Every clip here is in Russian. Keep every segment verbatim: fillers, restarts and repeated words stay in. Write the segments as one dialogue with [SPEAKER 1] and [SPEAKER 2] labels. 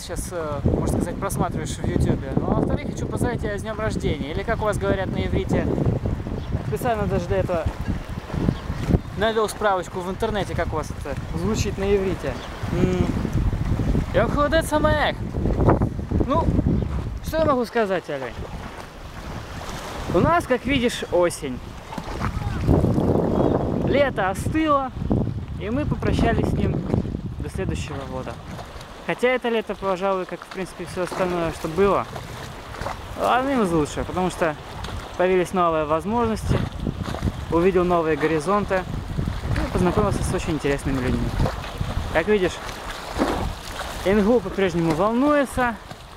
[SPEAKER 1] сейчас, можно сказать, просматриваешь в ютубе. Ну, а во-вторых, хочу поздравить тебя с днем рождения. Или, как у вас говорят на иврите, специально даже для этого навел справочку в интернете, как у вас это звучит на иврите. Йом-Холодет Самеах. Ну, что я могу сказать, Олень? У нас, как видишь, осень. Лето остыло, и мы попрощались с ним до следующего года. Хотя это лето, пожалуй, как в принципе все остальное, что было, одним из лучших, потому что появились новые возможности, увидел новые горизонты и познакомился с очень интересными людьми. Как видишь, Ингул по-прежнему волнуется,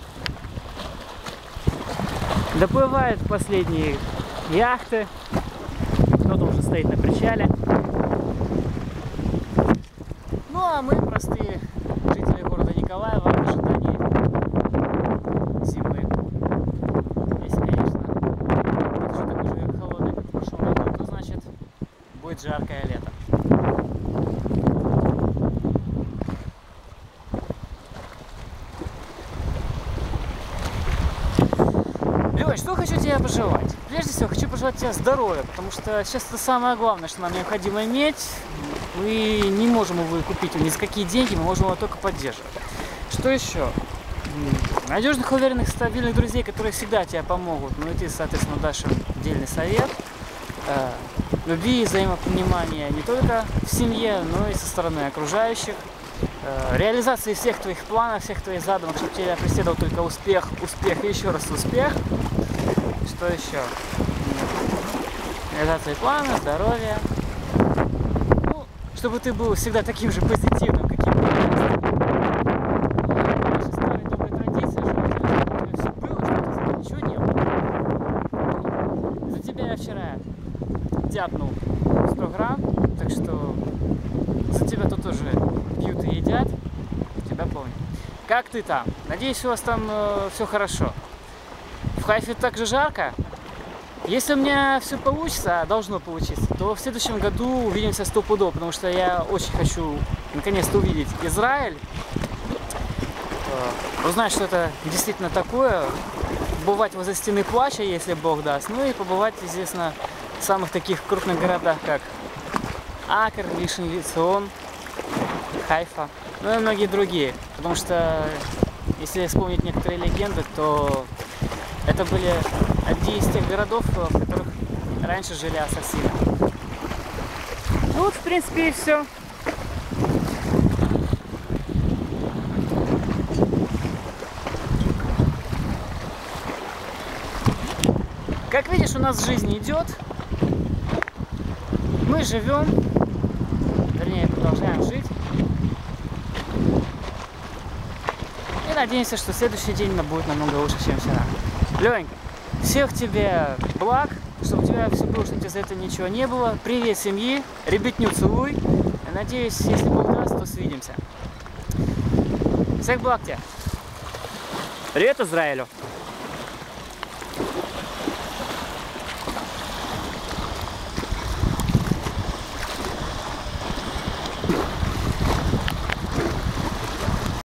[SPEAKER 1] доплывают последние яхты, кто-то уже стоит на причале. Ну а мы, простые жители города Николаева, в ожидании зимы. Если, конечно, будет уже такой же холодный, как в прошлом году, то значит будет жаркое лето. Лёш, что хочу тебе пожелать? Прежде всего, хочу пожелать тебе здоровья, потому что сейчас это самое главное, что нам необходимо иметь. Мы не можем его купить ни за какие деньги, мы можем его только поддерживать. Что еще? Надежных, уверенных, стабильных друзей, которые всегда тебе помогут. Ну и ты, соответственно, дашь им дельный совет. Любви и взаимопонимания не только в семье, но и со стороны окружающих. Реализации всех твоих планов, всех твоих задумок, чтобы тебя преследовал только успех, успех и еще раз успех. Что еще? Реализация плана, здоровья. Ну, чтобы ты был всегда таким же позитивным, каким ты есть. Наша старая добрая традиция, желательно, чтобы у тебя все было, чтобы ты за это ничего не было. За тебя я вчера тяпнул сто грамм, так что за тебя тут тоже пьют и едят. Тебя помню. Как ты там? Надеюсь, у вас там э, все хорошо. В Хайфе так же жарко. Если у меня все получится, а должно получиться, то в следующем году увидимся стопудово, потому что я очень хочу наконец-то увидеть Израиль, э, узнать, что это действительно такое, побывать возле стены плача, если Бог даст, ну и побывать, естественно, в самых таких крупных городах, как Акр, Ришон Лецион, Хайфа, ну и многие другие. Потому что, если вспомнить некоторые легенды, то это были одни из тех городов, в которых раньше жили ассасины. Ну вот, в принципе, и все. Как видишь, у нас жизнь идет. Мы живем, вернее, продолжаем жить. И надеемся, что следующий день будет намного лучше, чем вчера. Ленька, всех тебе благ, чтобы у тебя все было, чтобы тебе за это ничего не было. Привет семьи, ребятню целуй. Я надеюсь, если Бог даст, то свидимся. Всех благ тебе. Привет Израилю.